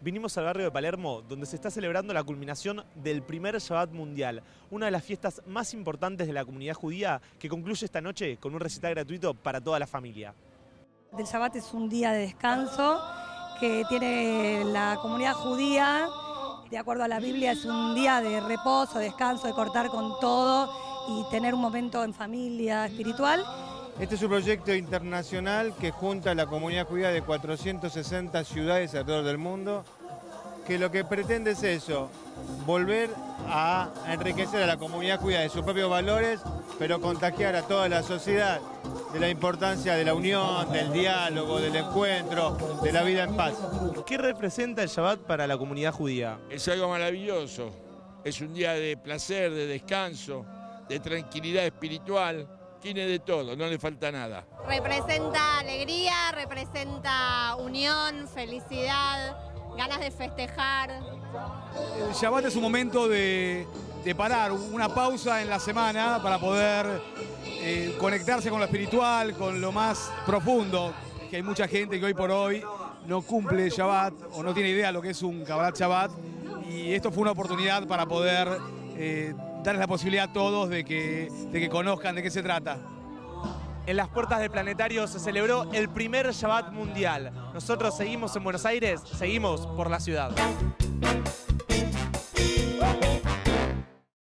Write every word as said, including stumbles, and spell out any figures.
Vinimos al barrio de Palermo, donde se está celebrando la culminación del primer Shabbat mundial, una de las fiestas más importantes de la comunidad judía, que concluye esta noche con un recital gratuito para toda la familia. El Shabbat es un día de descanso que tiene la comunidad judía. De acuerdo a la Biblia, es un día de reposo, descanso, de cortar con todo y tener un momento en familia espiritual. Este es un proyecto internacional que junta a la comunidad judía de cuatrocientas sesenta ciudades alrededor del mundo, que lo que pretende es eso, volver a enriquecer a la comunidad judía de sus propios valores, pero contagiar a toda la sociedad de la importancia de la unión, del diálogo, del encuentro, de la vida en paz. ¿Qué representa el Shabbat para la comunidad judía? Es algo maravilloso, es un día de placer, de descanso, de tranquilidad espiritual. Tiene de todo, no le falta nada. Representa alegría, representa unión, felicidad, ganas de festejar. El Shabbat es un momento de, de parar, una pausa en la semana para poder eh, conectarse con lo espiritual, con lo más profundo. Que hay mucha gente que hoy por hoy no cumple Shabbat o no tiene idea de lo que es un Kabbalat Shabbat. Y esto fue una oportunidad para poder eh, darles la posibilidad a todos de que, de que conozcan de qué se trata. En las puertas del planetario se celebró el primer Shabbat mundial. Nosotros seguimos en Buenos Aires, seguimos por la ciudad.